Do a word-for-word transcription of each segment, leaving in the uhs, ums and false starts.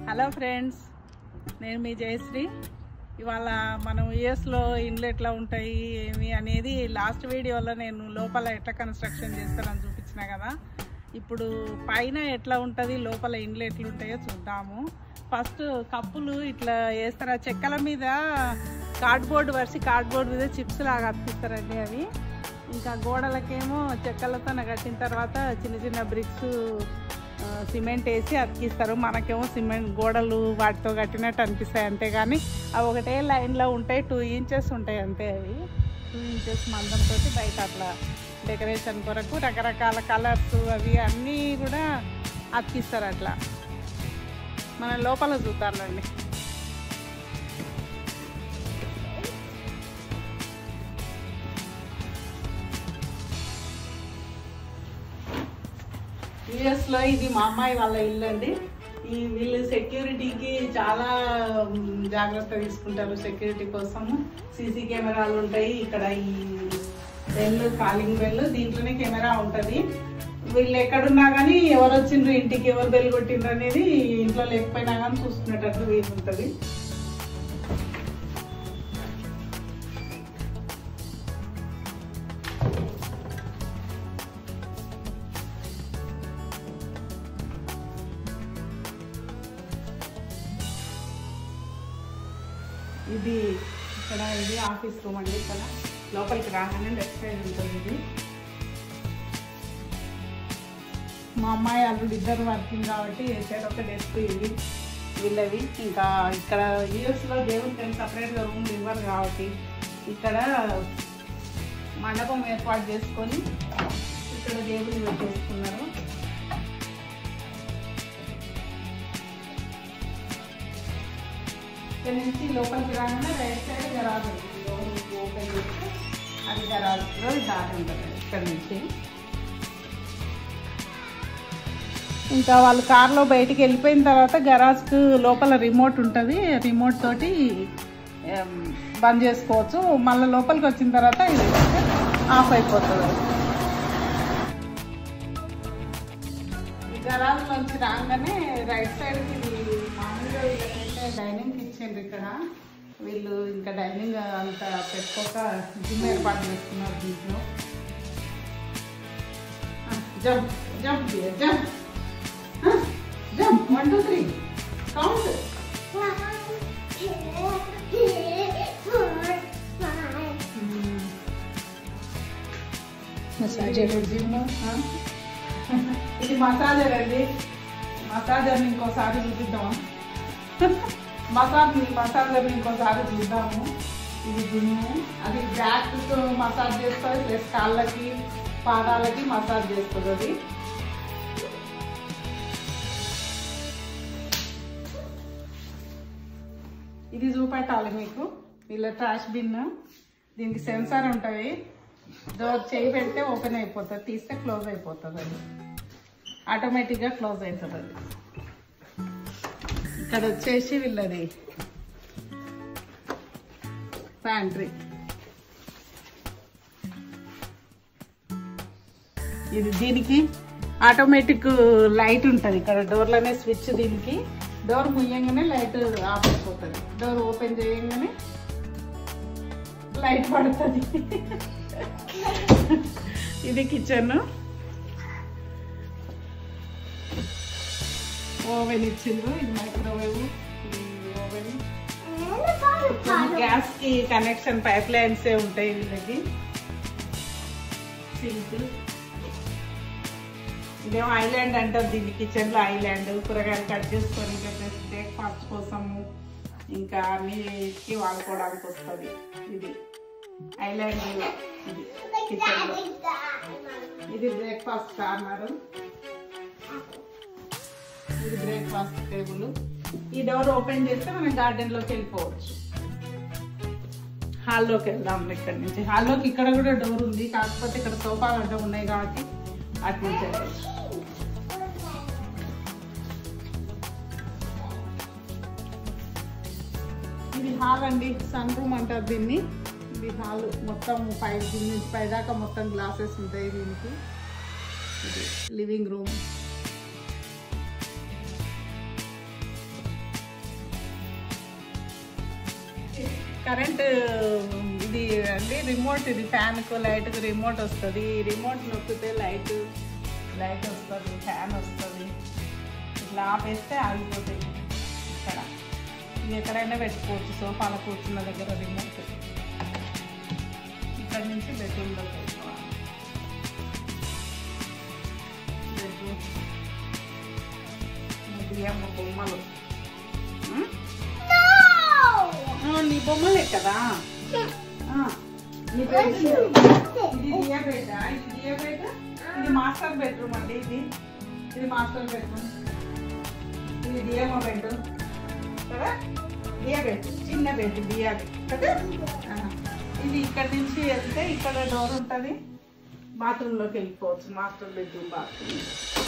Hello friends, నేను మీ జయశ్రీ. ఇవాళ మనం యూఎస్లో ఇండ్లు ఎట్లా ఉంటాయి ఏమి అనేది లాస్ట్ వీడియోలో నేను లోపల ఎట్లా కన్స్ట్రక్షన్ చేస్తానని చూపించిన కదా. ఇప్పుడు పైన ఎట్లా ఉంటుంది, లోపల ఇండ్లు ఎట్లుంటాయో చూద్దాము. ఫస్ట్ కప్పులు ఇట్లా వేస్తారు, చెక్కల మీద కార్డ్బోర్డ్ వరిసి కార్డ్బోర్డ్ మీద చిప్స్ లాగా అతికిస్తారండి అవి. ఇంకా గోడలకేమో చెక్కలతో కట్టిన తర్వాత చిన్న చిన్న బ్రిక్స్ సిమెంట్ వేసి అతికిస్తారు. మనకేమో సిమెంట్ గోడలు వాటితో కట్టినట్టు అనిపిస్తాయి, అంతేగాని అవి ఒకటే లైన్లో ఉంటాయి. టూ ఇంచెస్ ఉంటాయి అంతే. అవి టూ ఇంచెస్ మందంతో బయట అట్లా డెకరేషన్ కొరకు రకరకాల కలర్స్ అవి అన్నీ కూడా అతికిస్తారు. అట్లా మన లోపల చూద్దామండి. యూఎస్లో ఇది మా అమ్మాయి వాళ్ళ ఇల్లు అండి. ఈ వీళ్ళు సెక్యూరిటీకి చాలా జాగ్రత్త తీసుకుంటారు. సెక్యూరిటీ కోసము సీసీ కెమెరాలు ఉంటాయి. ఇక్కడ ఈ బెల్, కాలింగ్ బెల్, దీంట్లోనే కెమెరా ఉంటుంది. వీళ్ళు ఎక్కడున్నా కానీ ఎవరు వచ్చిండ్రు ఇంటికి, ఎవరు బెల్ కొట్టిండ్రు అనేది ఇంట్లో లేకపోయినా కానీ చూసుకునేటట్లు వీలు ఉంటుంది. ఇది ఇక్కడ ఇది ఆఫీస్ రూమ్ అండి. ఇక్కడ లోపలికి రాగానే లెఫ్ట్ సైడ్ ఉంటుంది ఇది. మా అమ్మాయి అల్లుడు ఇద్దరు వర్కింగ్ కాబట్టి వేసారు ఒక డెస్క్ ఇది వీళ్ళవి. ఇంకా ఇక్కడ యూఎస్లో దేవుడికి సపరేట్గా రూమ్ ఇవ్వరు కాబట్టి ఇక్కడ మండపం ఏర్పాటు చేసుకొని ఇక్కడ దేవుడిని పెట్టేసుకున్నారు. ఇక్కడ నుంచి లోపలికి రాగానే రైట్ సైడ్ గరాజ్ ఉంటుంది. ఓపెన్ చేస్తే అది గరాజ్లో దారి ఉంటుంది ఇక్కడ నుంచి. ఇంకా వాళ్ళు కార్లో బయటికి వెళ్ళిపోయిన తర్వాత గరాజ్కు లోపల రిమోట్ ఉంటుంది. రిమోట్ తోటి బంద్ చేసుకోవచ్చు. మళ్ళీ లోపలికి వచ్చిన తర్వాత ఇది ఆఫ్ అయిపోతుంది. ఈ గరాజ్ నుంచి రాగానే రైట్ సైడ్కి మామూలుగా వీళ్ళకైతే డైనింగ్ కిచెన్ ఇక్కడ. వీళ్ళు ఇంకా డైనింగ్ అంత పెట్టుకోక జిమ్ ఏర్పాటు చేస్తున్నారు దీంట్లో. Jump jump jump jump one two three count. Gym ఇది మసాజర్ అండి. మసాజర్ని ఇంకోసారి చూపిద్దాం. మసాజ్ మసాజర్ని ఇంకోసారి చూద్దాము. ఇది జిమ్, అది బ్యాక్ మసాజ్ చేస్తుంది, ప్లస్ కాళ్ళకి పాదాలకి మసాజ్ చేస్తుంది. అది ఇది చూపెట్టాలి మీకు. వీళ్ళ ట్రాష్ బిన్, దీనికి సెన్సార్ ఉంటుంది. డోర్ చేయి పెడితే ఓపెన్ అయిపోతుంది, తీస్తే క్లోజ్ అయిపోతుంది. అది ఆటోమేటిక్గా క్లోజ్ అవుతుంది. అది ఇక్కడ వచ్చేసి వీళ్ళది ప్యాంట్రీ. ఇది దీనికి ఆటోమేటిక్ లైట్ ఉంటుంది. ఇక్కడ డోర్లోనే స్విచ్. దీనికి డోర్ ముయ్యంగానే లైట్ ఆఫ్ అయిపోతుంది, డోర్ ఓపెన్ చేయంగానే లైట్ పడుతుంది. ఇది కిచెన్. ఓవెన్ ఇచ్చిండ్రు. ఇది మైక్రోవేవ్ ఓవెన్. గ్యాస్ కి కనెక్షన్ పైప్ లైన్స్ ఉంటాయి వీళ్ళకి. సింక్. ఇదేమో ఐలాండ్ అంటారు దీన్ని. కిచెన్ లో ఐలాండ్ కూరగాయలు కట్ చేసుకొని బ్రేక్ఫాస్ట్ కోసము ఇంకా అన్నిటికి వాడుకోవడానికి వస్తుంది. ఇది ఐలాండ్. ఇది కిచెన్ లో. ఇది బ్రేక్ఫాస్ట్ కార్నర్. ఇది బ్రేక్ఫాస్ట్ టేబుల్. ఈ డోర్ ఓపెన్ చేస్తే మనం గార్డెన్ లోకి వెళ్ళిపోవచ్చు. హాల్లోకి వెళ్దాం. ఇక్కడ నుంచి హాల్లోకి ఇక్కడ కూడా డోర్ ఉంది, కాకపోతే ఇక్కడ సోఫా గడ్డ ఉన్నాయి కాబట్టి అటు నుంచి వెళ్ళచ్చు. ఇది హాల్ అండి, సన్ రూమ్ అంటారు దీన్ని. ఇది హాల్ మొత్తం పై దీని పైదాకా మొత్తం గ్లాసెస్ ఉంటాయి దీనికి. ఇది లివింగ్ రూమ్. కరెంట్ ఇది అండి రిమోట్, ఇది ఫ్యాన్కు లైట్కు రిమోట్ వస్తుంది. రిమోట్ నొక్కితే లైట్ లైట్ వస్తుంది, ఫ్యాన్ వస్తుంది. ఇట్లా ఆపేస్తే ఆగిపోతాయి. ఇక్కడ ఇది ఎక్కడైనా పెట్టుకోవచ్చు, సోఫాలో కూర్చున్న దగ్గర రిమోట్. ఇక్కడ నుంచి బెడ్రూమ్లో పెట్టుకోవాలి. బెడ్రూమ్ బియ్యం బొమ్మలు, నీ బొమ్మలే కదా. ఇది దియా బెడ్, ఇది దియా బెడ్, ఇది మాస్టర్ బెడ్రూమ్ అండి. ఇది ఇది మాస్టర్ బెడ్రూమ్, ఇది దియమ్మ బెడ్ కదా. దియా బెడ్ చిన్న బెడ్ దియా కదా. ఇది ఇక్కడ నుంచి వెళ్తే ఇక్కడ డోర్ ఉంటుంది, బాత్రూంలోకి వెళ్ళిపోవచ్చు. Master bedroom bathroom.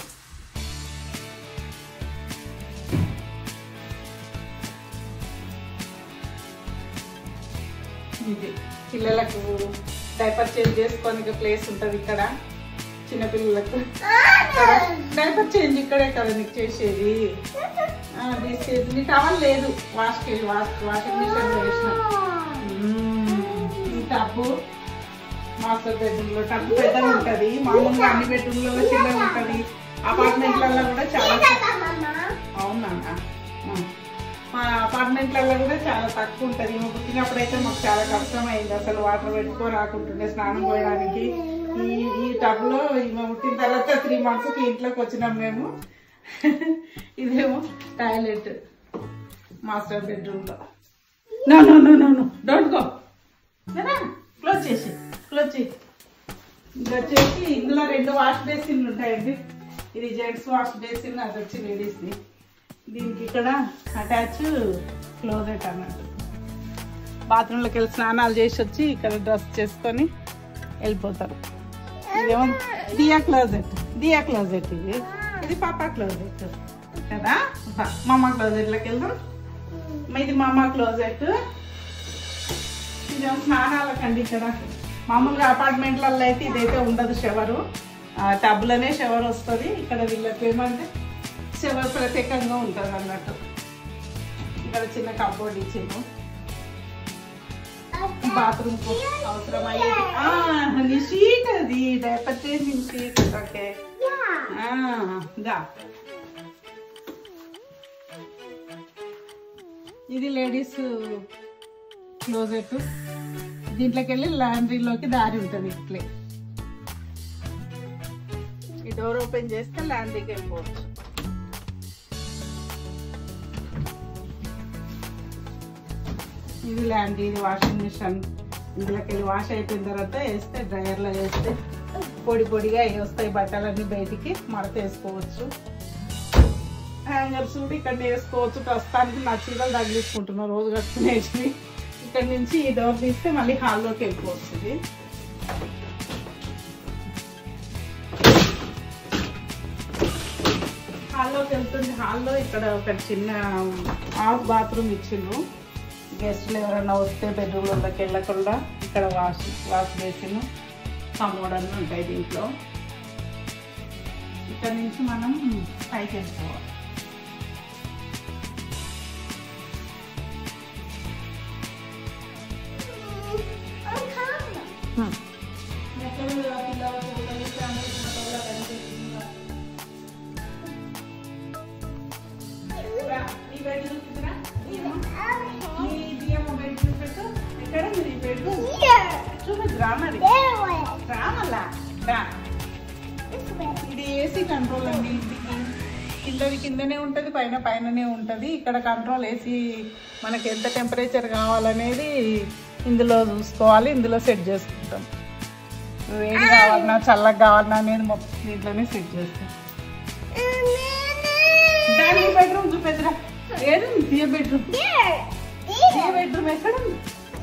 ఇది పిల్లలకు డైపర్ చేంజ్ చేసుకోనికి ప్లేస్ ఉంటుంది ఇక్కడ. చిన్నపిల్లలకు డైపర్ చేంజ్ ఇక్కడే కదా నీకు చేసేది. తీసేది నీ టవల్ లేదు, వాష్కి వెళ్ళి వాష్ వాషింగ్ మిషన్ వేసిన. ఈ టబ్బు మాస్టర్ బెడ్రూమ్లో టబ్బు పెద్దగా ఉంటుంది. మామూలుగా అన్ని బెడ్రూమ్లలో చిన్నగా ఉంటుంది. అపార్ట్మెంట్లలో కూడా చాలా. అవునా, మా అపార్ట్మెంట్లలో కూడా చాలా తక్కువ ఉంటుంది. మా పుట్టినప్పుడు అయితే మాకు చాలా కష్టమైంది, అసలు వాటర్ పెట్టుకో రాకుంటుండే స్నానం పోయడానికి. ఈ ఈ టబ్లో ఈమె పుట్టిన తర్వాత త్రీ మంత్స్కి ఇంట్లోకి వచ్చినాం మేము. ఇదేమో టాయిలెట్ మాస్టర్ బెడ్రూమ్లో. No no no no no don't go, close చేసి క్లోజ్ చేసి. ఇది వచ్చేసి ఇందులో రెండు వాష్ బేసిన్లు ఉంటాయండి. ఇది జెంట్స్ వాష్ బేసిన్, అది వచ్చి లేడీస్ది. దీనికి ఇక్కడ అటాచ్ క్లోజెట్ అన్నట్టు. బాత్రూంలోకి వెళ్ళి స్నానాలు చేసి వచ్చి ఇక్కడ డ్రెస్ చేసుకొని వెళ్ళిపోతారు. ఇదేమో దియా క్లోజెట్, దియా క్లోజెట్. ఇది ఇది పాపా క్లోజెట్ కదా. మామ క్లోజెట్లోకి వెళ్దాం. ఇది మామ క్లోజెట్. ఇదేమో స్నానాలకండి. ఇక్కడ మామూలుగా అపార్ట్మెంట్లలో అయితే ఇదైతే ఉండదు షవరు, టబ్లోనే షవర్ వస్తుంది. ఇక్కడ వీళ్ళకి ఏమంటే షవర్ ప్రత్యేకంగా ఉంటుంది అన్నట్టు. ఇక్కడ చిన్న కబోర్డ్ ఇచ్చిండు. బాత్రూమ్ అవసరం అయ్యేది షీట్, అది డైపర్ చేంజింగ్ షీట్. ఓకే దా. ఇది లేడీస్ క్లోజెట్. దీంట్లోకి వెళ్ళి లాండ్రీలోకి దారి ఉంటుంది. ఇట్లే ఈ డోర్ ఓపెన్ చేస్తే లాండ్రీకి వెళ్ళిపోవచ్చు. ఇది లాండ్రీ, ఇది వాషింగ్ మిషన్. ఇందులోకి వెళ్ళి వాష్ అయిపోయిన తర్వాత వేస్తే డ్రైయర్లో వేస్తే పొడి పొడిగా వస్తాయి బట్టలన్నీ, బయటికి మడత వేసుకోవచ్చు. హ్యాంగర్స్ కూడా ఇక్కడ వేసుకోవచ్చు. ప్రస్తుతానికి నా చీరలు తగిలించుకుంటున్నాను రోజు కట్టుకునేసి. ఇక్కడ నుంచి ఈ డోర్ తీస్తే మళ్ళీ హాల్లోకి వెళ్ళిపోవచ్చు. ఇది హాల్లోకి వెళ్తుంది. హాల్లో ఇక్కడ ఒక చిన్న హాఫ్ బాత్రూమ్ ఇచ్చిండ్రు. గెస్ట్లు ఎవరైనా వస్తే బెడ్రూమ్లోకి వెళ్ళకుండా ఇక్కడ వాష్ వాష్ బేసిన్, కమోడ్ అన్నీ ఉంటాయి దీంట్లో. ఇక్కడ నుంచి మనం పైకి వెళ్ళిపోవాలి. ఇది ఏసీ కంట్రోల్ అండి. కిందది కిందనే ఉంటుంది, పైన పైననే ఉంటుంది. ఇక్కడ కంట్రోల్ ఏసీ మనకి ఎంత టెంపరేచర్ కావాలనేది ఇందులో చూసుకోవాలి, ఇందులో సెట్ చేసుకుంటాం. వేడి కావాలన్నా చల్లగా కావాలన్నా అనేది మొత్తం దీంట్లోనే సెట్ చేస్తాం. దాని బెడ్రూమ్ చూపెద్దరా, ఏది దియా బెడ్రూమ్. దియా బెడ్రూమ్ ఎక్కడ ఉంది?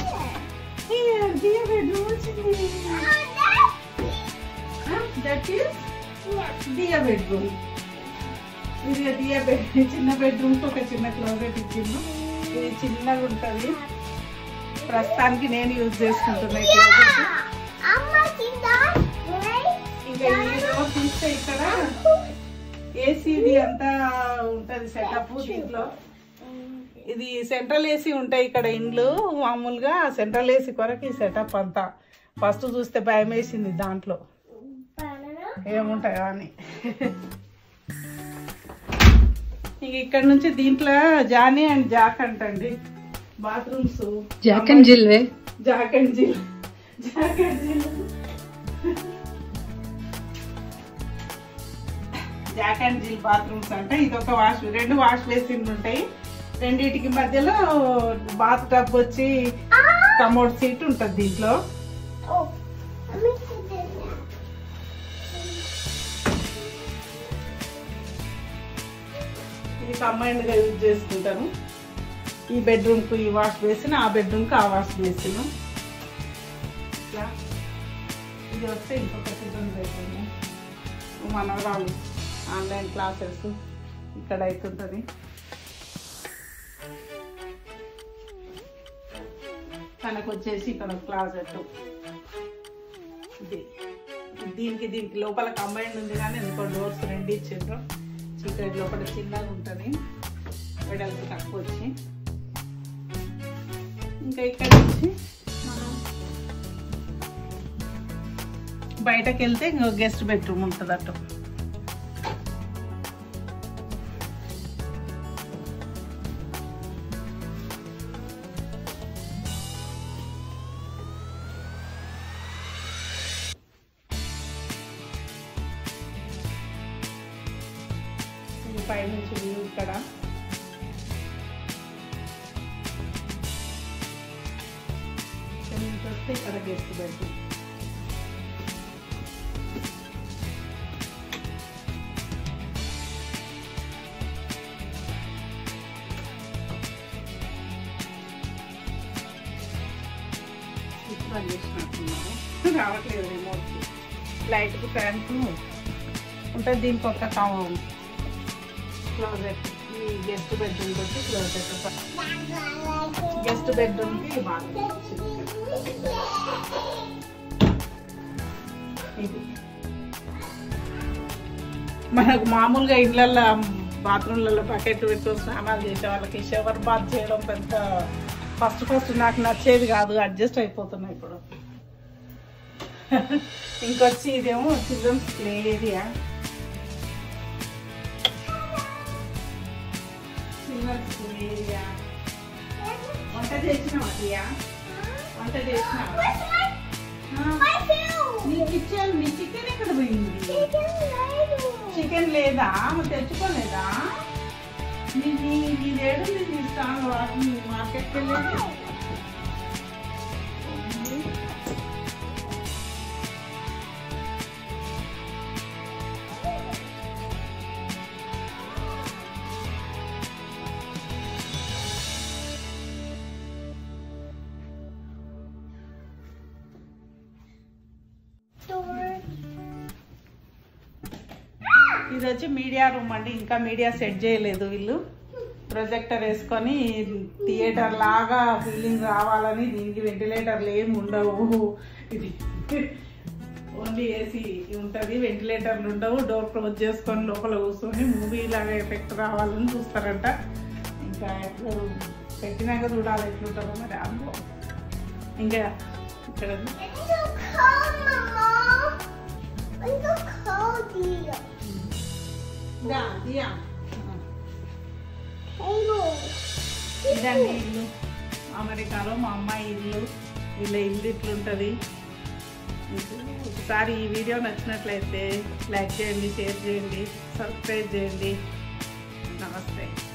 దియా బెడ్రూమ్ వచ్చింది. That is Diya bedroom. ఇది దియా బెడ్. చిన్న బెడ్రూమ్కి ఒక చిన్న క్లోజెట్ ఇచ్చిండు. ఇది చిన్నగా ఉంటుంది. ప్రస్తుతానికి నేను యూజ్ చేసుకుంటున్నా ఈ క్లోజెట్. ఇంకా ఈ డోర్ తీస్తే ఇక్కడ ఏసీది అంతా ఉంటుంది సెటప్. దీంట్లో ఇది సెంట్రల్ ఏసీ ఉంటాయి ఇక్కడ ఇండ్లు మామూలుగా. సెంట్రల్ ఏసీ కొరకు ఈ సెటప్ అంతా. ఫస్ట్ చూస్తే భయం వేసింది దాంట్లో ఏముంటాయో అని. ఇంక ఇక్కడ నుంచి దీంట్లో జానీ అండ్ జాక్ అంటండి bathrooms. Jack and Jill way Jack and Jill Jack and Jill Jack and Jill bathrooms అంటే ఇది ఒక వాష్, రెండు వాష్ బేసిన్లు ఉంటాయి. రెండింటికి మధ్యలో బాత్ టబ్ వచ్చి కమోడ్ సీట్ ఉంటుంది దీంట్లో. ఇది కంబైన్డ్ గా యూజ్ చేసుకుంటాను. ఈ బెడ్రూమ్ కు ఈ వాష్ బేసిన్, ఆ బెడ్రూమ్ కు ఆ వాష్ బేసిన్. ఇట్లా ఇది వస్తే ఇంకొక చిల్డ్రన్ బెడ్రూమ్. మనవరాలు ఆన్లైన్ క్లాసెస్ ఇక్కడ అవుతుంటది. తనకు వచ్చేసి ఇక్కడ క్లాజెట్. ఇది దీనికి దీనికి లోపల కంబైండ్ ఉంది కానీ ఎందుకో డోర్స్ రెండు ఇచ్చిండ్రు. చీకటి లోపల చిన్నగా ఉంటుంది, వెడల్పు తక్కువ వచ్చి. ఇంకా ఇక్కడ నుంచి మనం బయటకు వెళ్తే ఇంకో గెస్ట్ బెడ్రూమ్ ఉంటుంది అటు. పై నుంచి వ్యూ ఇక్కడ. ఇక్కడ నుంచి వస్తే ఇక్కడ గెస్ట్ బెడ్రూమ్. స్విచ్ చేసినట్టున్నారు, రావట్లేదు రిమోట్. లైట్కు ఫ్యాన్కు ఉంటుంది. దీనికి ఒక క్లోజెట్. ఈ గెస్ట్ బెడ్రూమ్ వచ్చి క్లోజెట్. గెస్ట్ బెడ్రూమ్ కి బాత్రూమ్. ఇది మనకు మామూలుగా ఇళ్ళల్లో బాత్రూమ్లలో బకెట్ పెట్టుకొని స్నానాలు చేసే వాళ్ళకి షవర్ బాత్ చేయడం పెద్ద ఫస్ట్ ఫస్ట్ నాకు నచ్చేది కాదు. అడ్జస్ట్ అయిపోతున్నా ఇప్పుడు. ఇంకొచ్చి ఇదేమో చిల్డ్రన్స్ ప్లే ఏరియా. వంట చేసినావా అయ్యా? వంట చేసినావా? నీకు ఇచ్చాను. నీ చికెన్ ఎక్కడ పోయింది? చికెన్ లేదా? తెచ్చుకోలేదా? నీ ఏడు నీకు ఇస్తాను. మార్కెట్కి వెళ్ళేది. ఇది వచ్చి మీడియా రూమ్ అండి. ఇంకా మీడియా సెట్ చేయలేదు వీళ్ళు. ప్రొజెక్టర్ వేసుకొని థియేటర్ లాగా ఫీలింగ్ రావాలని దీనికి వెంటిలేటర్లు ఏమి ఉండవు. ఇది ఓన్లీ ఏసీ ఉంటుంది, వెంటిలేటర్లు ఉండవు. డోర్ క్లోజ్ చేసుకొని లోపల కూర్చొని మూవీ లాగా ఎఫెక్ట్ రావాలని చూస్తారంట. ఇంకా ఎట్లా పెట్టినాక చూడాలి ఎట్లుంటుందో మరి అనుకో. ఇంకా ఇక్కడ ఇదండి ఇల్లు. అమెరికాలో మా అమ్మాయి ఇల్లు. వీళ్ళ ఇల్లు ఇట్లుంటుంది. ఒకసారి ఈ వీడియో నచ్చినట్లయితే లైక్ చేయండి, షేర్ చేయండి, సబ్స్క్రైబ్ చేయండి. నమస్తే.